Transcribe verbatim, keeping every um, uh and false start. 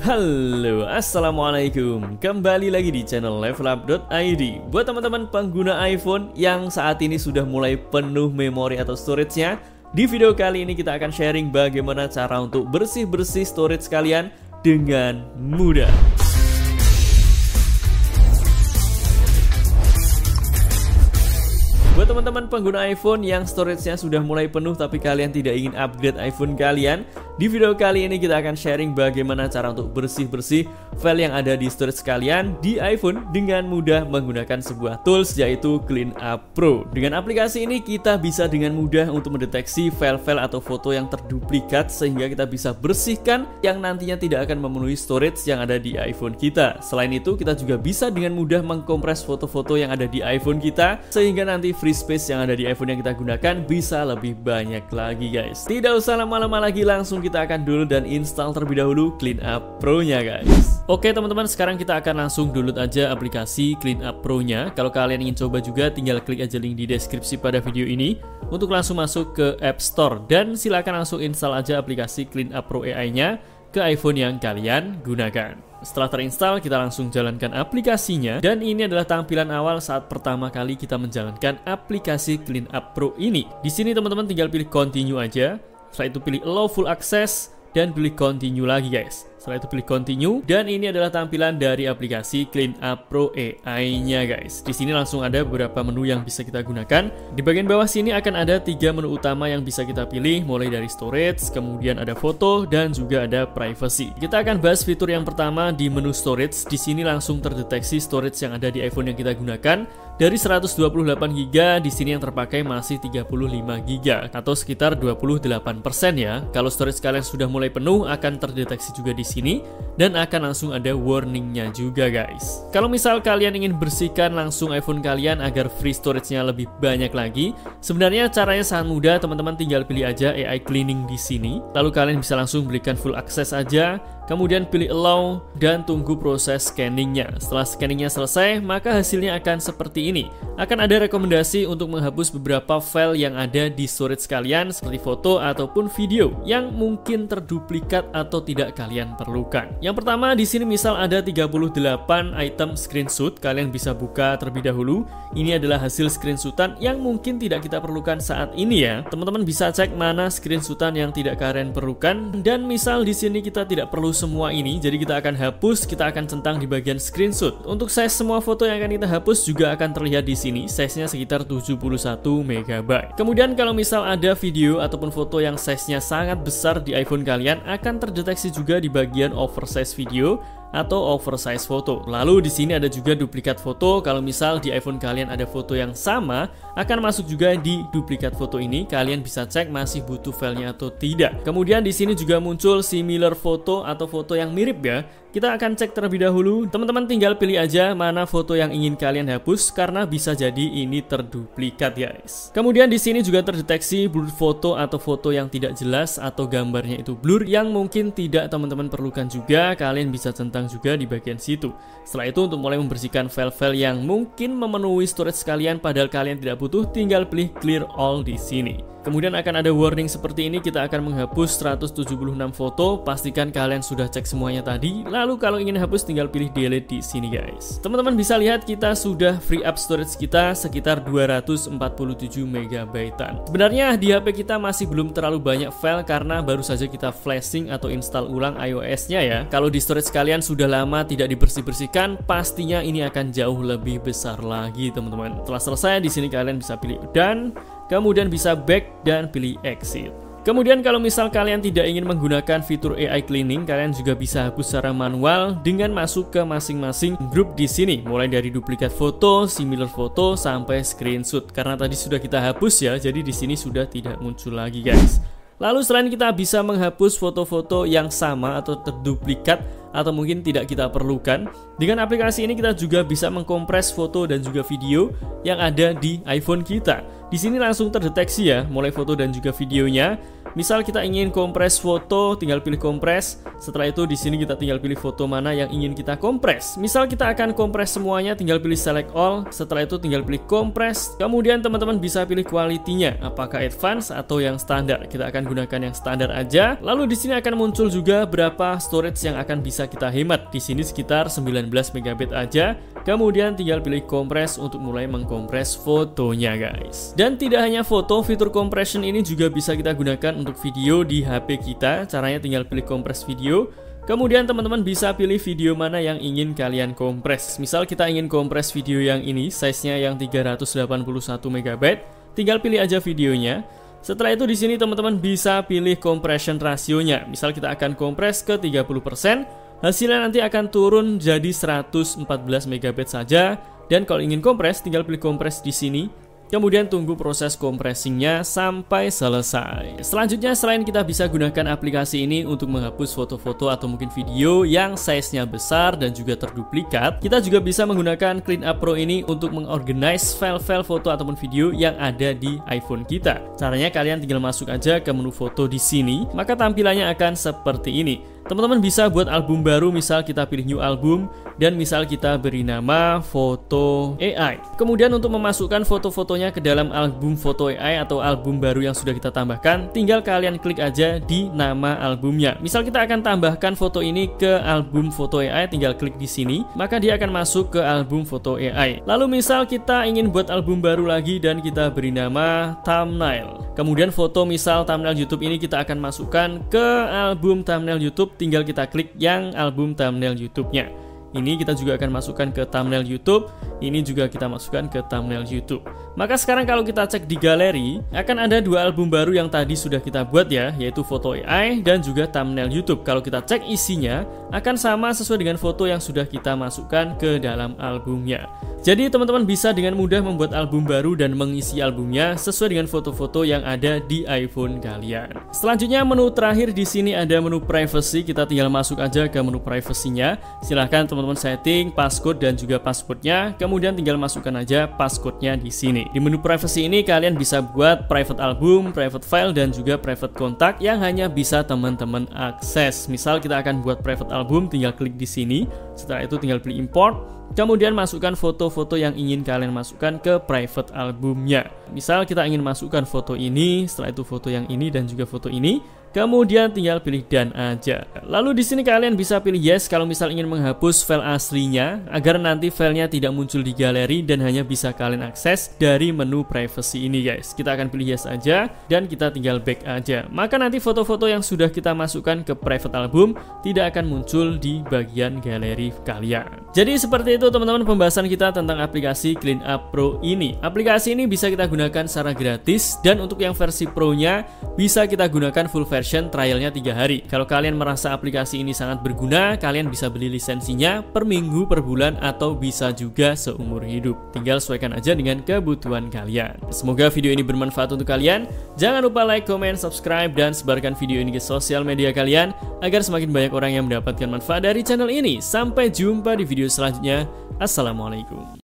Halo, assalamualaikum. Kembali lagi di channel levelup dot i d. Buat teman-teman pengguna iPhone yang saat ini sudah mulai penuh memori atau storage-nya, di video kali ini kita akan sharing bagaimana cara untuk bersih-bersih storage kalian dengan mudah. Buat teman-teman pengguna iPhone yang storage-nya sudah mulai penuh tapi kalian tidak ingin upgrade iPhone kalian, di video kali ini kita akan sharing bagaimana cara untuk bersih-bersih file yang ada di storage kalian di iPhone dengan mudah menggunakan sebuah tools yaitu Cleanup Pro. Dengan aplikasi ini kita bisa dengan mudah untuk mendeteksi file-file atau foto yang terduplikat sehingga kita bisa bersihkan yang nantinya tidak akan memenuhi storage yang ada di iPhone kita. Selain itu kita juga bisa dengan mudah mengkompres foto-foto yang ada di iPhone kita sehingga nanti free space yang ada di iPhone yang kita gunakan bisa lebih banyak lagi guys. Tidak usah lama-lama lagi, langsung kita akan dulu dan install terlebih dahulu Cleanup Pro-nya guys. Oke teman-teman, sekarang kita akan langsung download aja aplikasi Cleanup Pro-nya. Kalau kalian ingin coba juga tinggal klik aja link di deskripsi pada video ini untuk langsung masuk ke App Store dan silakan langsung install aja aplikasi Cleanup Pro A I-nya ke iPhone yang kalian gunakan. Setelah terinstall, kita langsung jalankan aplikasinya dan ini adalah tampilan awal saat pertama kali kita menjalankan aplikasi Cleanup Pro ini. Di sini teman-teman tinggal pilih continue aja, setelah itu pilih allow full access dan pilih continue lagi guys. Setelah itu pilih continue dan ini adalah tampilan dari aplikasi Cleanup Pro A I-nya guys. Di sini langsung ada beberapa menu yang bisa kita gunakan. Di bagian bawah sini akan ada tiga menu utama yang bisa kita pilih, mulai dari storage, kemudian ada foto dan juga ada privacy. Kita akan bahas fitur yang pertama di menu storage. Di sini langsung terdeteksi storage yang ada di iPhone yang kita gunakan. Dari seratus dua puluh delapan giga, di sini yang terpakai masih tiga puluh lima giga atau sekitar dua puluh delapan persen ya. Kalau storage kalian sudah mulai penuh akan terdeteksi juga di sini dan akan langsung ada warningnya juga guys. Kalau misal kalian ingin bersihkan langsung iPhone kalian agar free storage-nya lebih banyak lagi, sebenarnya caranya sangat mudah teman-teman, tinggal pilih aja A I cleaning di sini. Lalu kalian bisa langsung berikan full access aja. Kemudian pilih allow dan tunggu proses scanningnya. Setelah scanningnya selesai, maka hasilnya akan seperti ini. Akan ada rekomendasi untuk menghapus beberapa file yang ada di storage kalian seperti foto ataupun video yang mungkin terduplikat atau tidak kalian perlukan. Yang pertama di sini misal ada tiga puluh delapan item screenshot, kalian bisa buka terlebih dahulu. Ini adalah hasil screenshotan yang mungkin tidak kita perlukan saat ini ya. Teman-teman bisa cek mana screenshotan yang tidak kalian perlukan dan misal di sini kita tidak perlu semua ini, jadi kita akan hapus, kita akan centang di bagian screenshot. Untuk size semua foto yang akan kita hapus juga akan terlihat di sini, size-nya sekitar tujuh puluh satu megabyte. Kemudian kalau misal ada video ataupun foto yang size-nya sangat besar di iPhone kalian, akan terdeteksi juga di bagian oversize video atau oversize foto. Lalu di sini ada juga duplikat foto. Kalau misal di iPhone kalian ada foto yang sama, akan masuk juga di duplikat foto ini. Kalian bisa cek masih butuh filenya atau tidak. Kemudian di sini juga muncul similar foto atau foto yang mirip ya. Kita akan cek terlebih dahulu. Teman-teman tinggal pilih aja mana foto yang ingin kalian hapus karena bisa jadi ini terduplikat guys. Kemudian di sini juga terdeteksi blur foto atau foto yang tidak jelas atau gambarnya itu blur yang mungkin tidak teman-teman perlukan juga. Kalian bisa centang juga di bagian situ. Setelah itu untuk mulai membersihkan file-file yang mungkin memenuhi storage kalian padahal kalian tidak butuh, tinggal pilih clear all di sini. Kemudian akan ada warning seperti ini, kita akan menghapus seratus tujuh puluh enam foto. Pastikan kalian sudah cek semuanya tadi. Lalu kalau ingin hapus tinggal pilih delete di sini guys. Teman-teman bisa lihat kita sudah free up storage kita sekitar dua ratus empat puluh tujuh megabytean. Sebenarnya di H P kita masih belum terlalu banyak file karena baru saja kita flashing atau install ulang iOS-nya ya. Kalau di storage kalian sudah lama tidak dibersih-bersihkan, pastinya ini akan jauh lebih besar lagi teman-teman. Setelah selesai di sini kalian bisa pilih done. Kemudian bisa back dan pilih exit. Kemudian kalau misal kalian tidak ingin menggunakan fitur A I cleaning, kalian juga bisa hapus secara manual dengan masuk ke masing-masing grup di sini, mulai dari duplikat foto, similar foto sampai screenshot. Karena tadi sudah kita hapus ya, jadi di sini sudah tidak muncul lagi guys. Lalu selain kita bisa menghapus foto-foto yang sama atau terduplikat atau mungkin tidak kita perlukan, dengan aplikasi ini kita juga bisa mengkompres foto dan juga video yang ada di iPhone kita. Di sini langsung terdeteksi ya, mulai foto dan juga videonya. Misal kita ingin kompres foto, tinggal pilih kompres. Setelah itu di sini kita tinggal pilih foto mana yang ingin kita kompres. Misal kita akan kompres semuanya, tinggal pilih select all. Setelah itu tinggal pilih kompres. Kemudian teman-teman bisa pilih kualitinya, apakah advance atau yang standar. Kita akan gunakan yang standar aja. Lalu di sini akan muncul juga berapa storage yang akan bisa kita hemat. Di sini sekitar sembilan belas megabit aja. Kemudian tinggal pilih kompres untuk mulai mengkompres fotonya guys. Dan tidak hanya foto, fitur compression ini juga bisa kita gunakan untuk video di H P kita. Caranya tinggal pilih kompres video. Kemudian teman-teman bisa pilih video mana yang ingin kalian kompres. Misal kita ingin kompres video yang ini, size-nya yang tiga ratus delapan puluh satu megabyte. Tinggal pilih aja videonya. Setelah itu di sini teman-teman bisa pilih compression rasionya. Misal kita akan kompres ke tiga puluh persen, hasilnya nanti akan turun jadi seratus empat belas megabyte saja. Dan kalau ingin kompres, tinggal pilih kompres di sini. Kemudian tunggu proses compressingnya sampai selesai. Selanjutnya, selain kita bisa gunakan aplikasi ini untuk menghapus foto-foto atau mungkin video yang size-nya besar dan juga terduplikat, kita juga bisa menggunakan Cleanup Pro ini untuk mengorganize file-file foto ataupun video yang ada di iPhone kita. Caranya kalian tinggal masuk aja ke menu foto di sini, maka tampilannya akan seperti ini. Teman-teman bisa buat album baru, misal kita pilih new album dan misal kita beri nama foto A I. Kemudian untuk memasukkan foto-fotonya ke dalam album foto A I atau album baru yang sudah kita tambahkan, tinggal kalian klik aja di nama albumnya. Misal kita akan tambahkan foto ini ke album foto A I, tinggal klik di sini, maka dia akan masuk ke album foto A I. Lalu misal kita ingin buat album baru lagi dan kita beri nama thumbnail. Kemudian foto misal thumbnail YouTube ini kita akan masukkan ke album thumbnail YouTube, tinggal kita klik yang album thumbnail YouTube-nya. Ini kita juga akan masukkan ke thumbnail YouTube. Ini juga kita masukkan ke thumbnail YouTube. Maka sekarang kalau kita cek di galeri, akan ada dua album baru yang tadi sudah kita buat ya, yaitu foto A I dan juga thumbnail YouTube. Kalau kita cek isinya, akan sama sesuai dengan foto yang sudah kita masukkan ke dalam albumnya. Jadi teman-teman bisa dengan mudah membuat album baru dan mengisi albumnya sesuai dengan foto-foto yang ada di iPhone kalian. Selanjutnya menu terakhir di sini ada menu privacy. Kita tinggal masuk aja ke menu privacy-nya. Silahkan teman-teman setting passcode dan juga passwordnya. Kemudian tinggal masukkan aja passcode-nya di sini. Di menu privacy ini kalian bisa buat private album, private file dan juga private kontak yang hanya bisa teman-teman akses. Misal kita akan buat private album, tinggal klik di sini. Setelah itu tinggal pilih import. Kemudian masukkan foto-foto yang ingin kalian masukkan ke private albumnya. Misal kita ingin masukkan foto ini, setelah itu foto yang ini dan juga foto ini. Kemudian tinggal pilih done aja. Lalu di sini kalian bisa pilih yes kalau misal ingin menghapus file aslinya agar nanti filenya tidak muncul di galeri dan hanya bisa kalian akses dari menu privacy ini guys. Kita akan pilih yes aja dan kita tinggal back aja. Maka nanti foto-foto yang sudah kita masukkan ke private album tidak akan muncul di bagian galeri kalian. Jadi seperti itu teman-teman pembahasan kita tentang aplikasi Cleanup Pro ini. Aplikasi ini bisa kita gunakan secara gratis dan untuk yang versi Pro-nya bisa kita gunakan full version version trialnya tiga hari. Kalau kalian merasa aplikasi ini sangat berguna, kalian bisa beli lisensinya per minggu, per bulan, atau bisa juga seumur hidup. Tinggal sesuaikan aja dengan kebutuhan kalian. Semoga video ini bermanfaat untuk kalian. Jangan lupa like, comment, subscribe, dan sebarkan video ini ke sosial media kalian agar semakin banyak orang yang mendapatkan manfaat dari channel ini. Sampai jumpa di video selanjutnya. Assalamualaikum.